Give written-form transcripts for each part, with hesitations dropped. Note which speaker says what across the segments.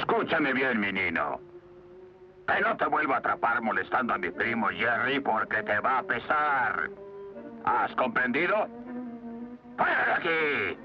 Speaker 1: Escúchame bien, mi niño. Que no te vuelva a atrapar molestando a mi primo Jerry porque te va a pesar. ¿Has comprendido? ¡Fuera de aquí!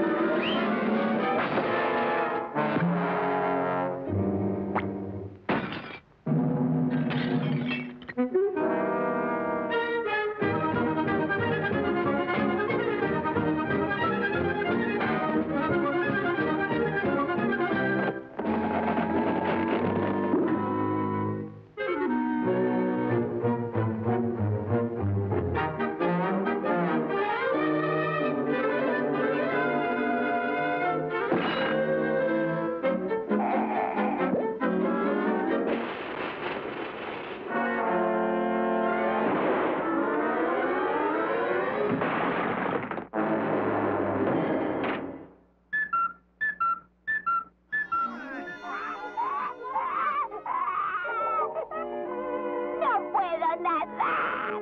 Speaker 2: ¡No puedo nadar!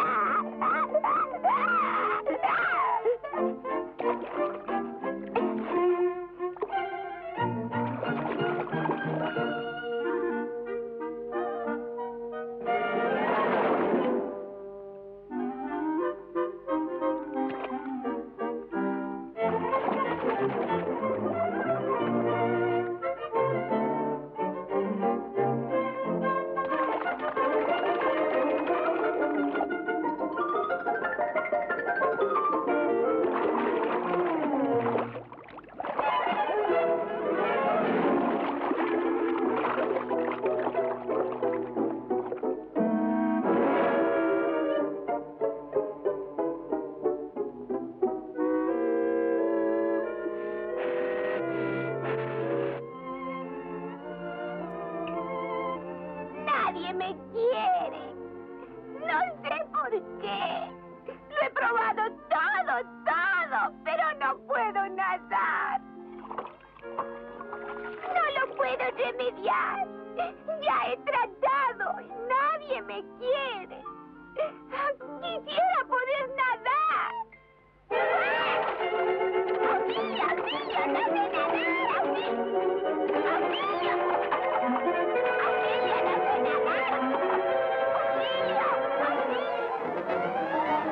Speaker 2: Nadie me quiere. No sé por qué. Lo he probado todo, pero no puedo nadar. No lo puedo remediar. Ya he tratado y nadie me quiere. Quisiera poder nadar. ¡Auxilio, auxilio! ¡No sé nadar! ¡Auxilio! ¡Auxilio! ¡Auxilio, no sé nadar! ¡Auxilio! ¡Auxilio!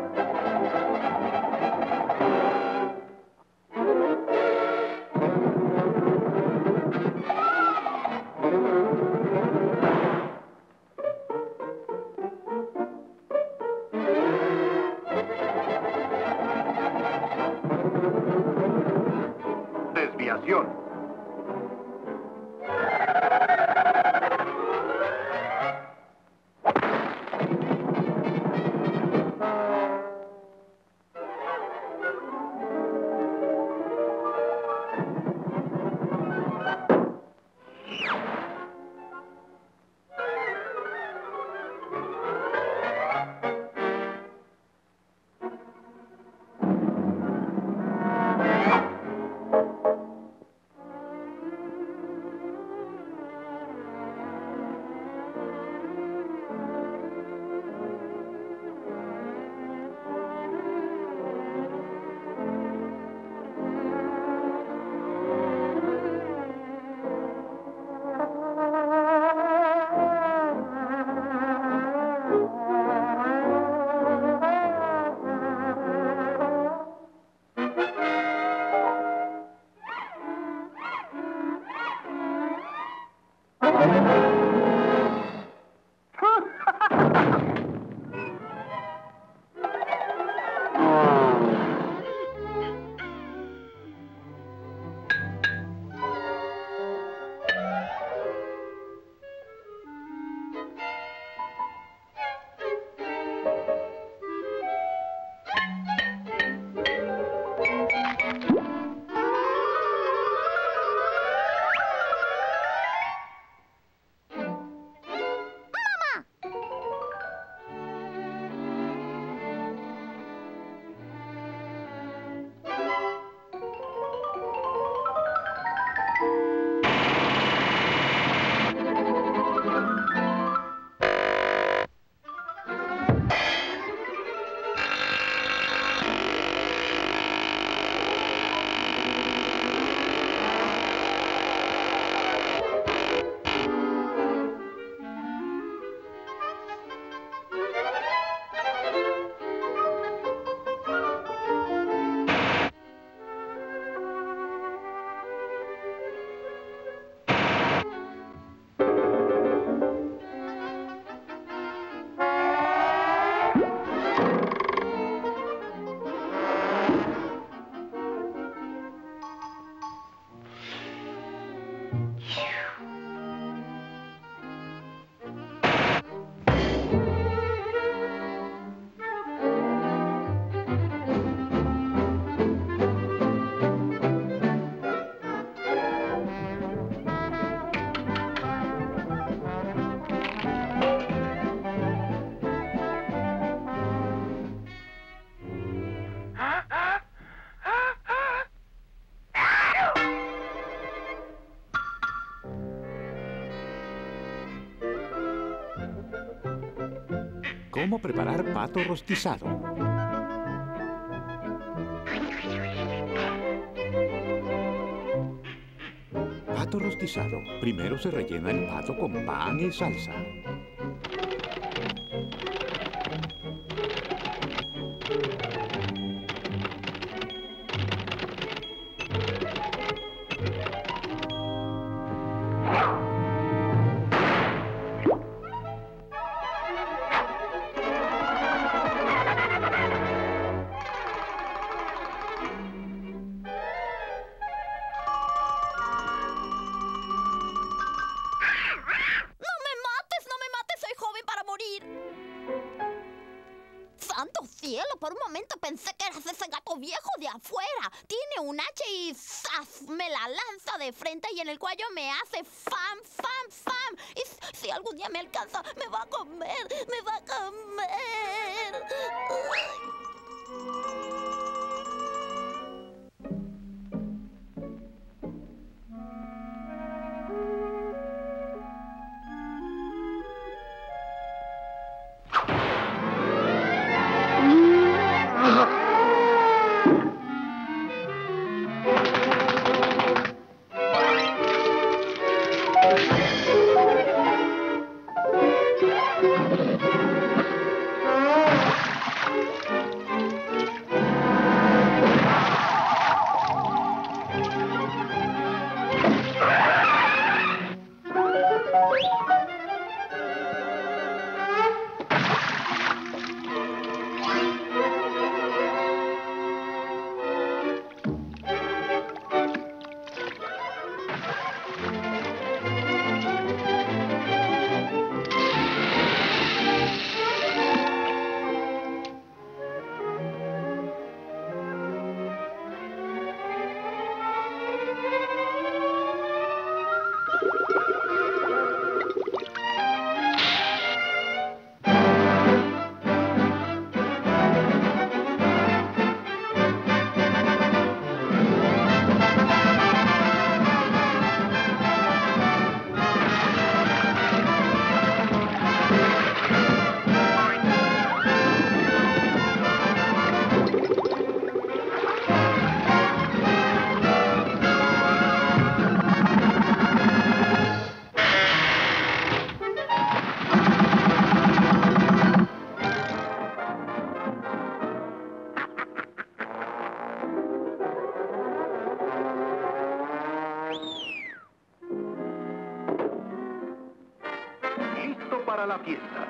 Speaker 1: Desviación.
Speaker 3: cómo preparar pato rostizado. Pato rostizado. Primero se rellena el pato con pan y salsa.
Speaker 4: ¡Santo cielo! Por un momento pensé que eras ese gato viejo de afuera. Tiene un hacha y ¡zas! Me la lanza de frente y en el cuello me hace ¡fam, fam, fam! Y si algún día me alcanza, me va a comer, me va a comer.
Speaker 5: Listo para la fiesta.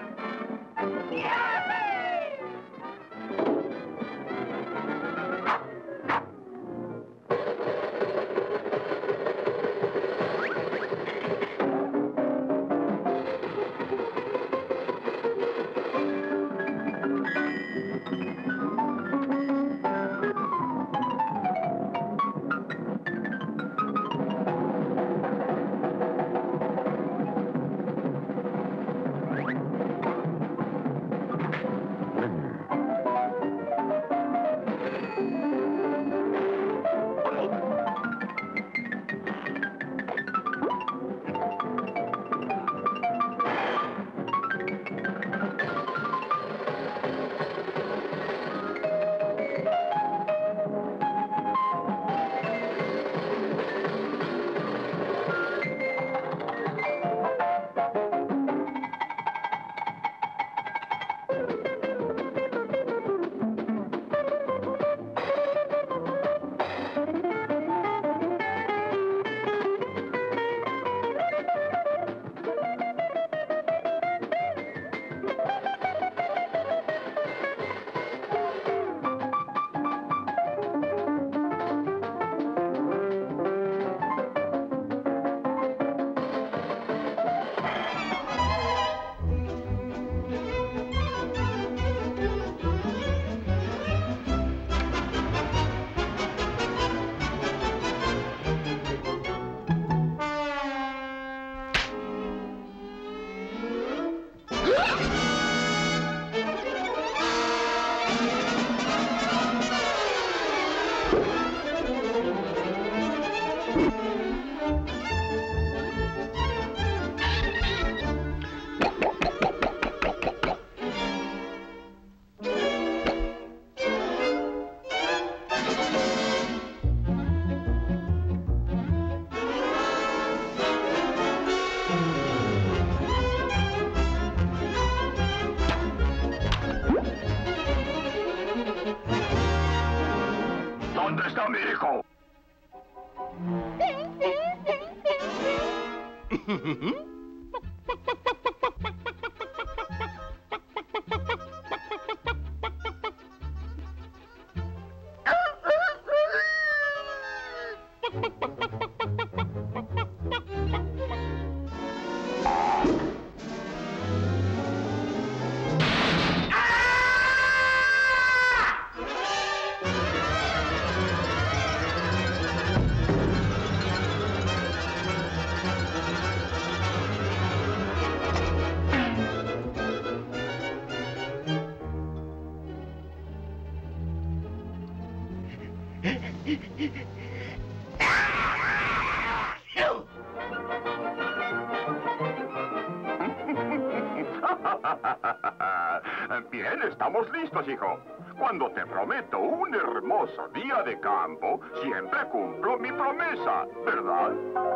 Speaker 1: Bien, estamos listos, hijo. Cuando te prometo un hermoso día de campo, siempre cumplo mi promesa, ¿verdad?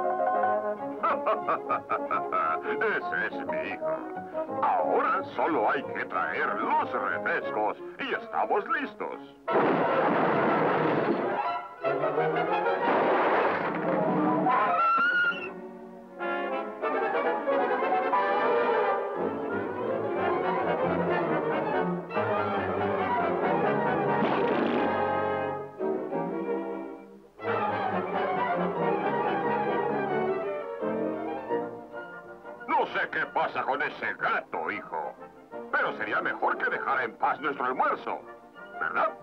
Speaker 1: Ese es mi hijo. Ahora solo hay que traer los refrescos y estamos listos. No sé qué pasa con ese gato, hijo. Pero sería mejor que dejara en paz nuestro almuerzo, ¿verdad?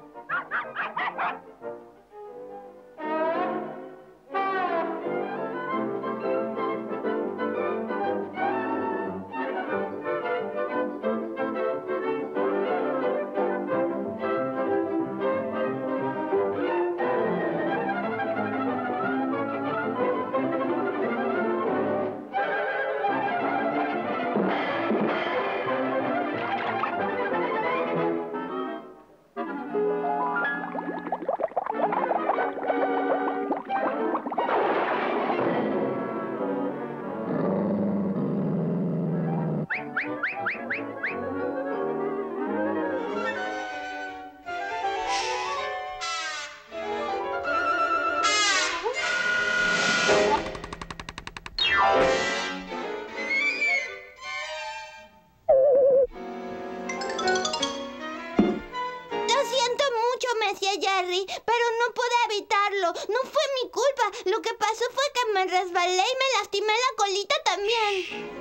Speaker 2: Jerry, pero no pude evitarlo. No fue mi culpa. Lo que pasó fue que me resbalé y me lastimé la colita también.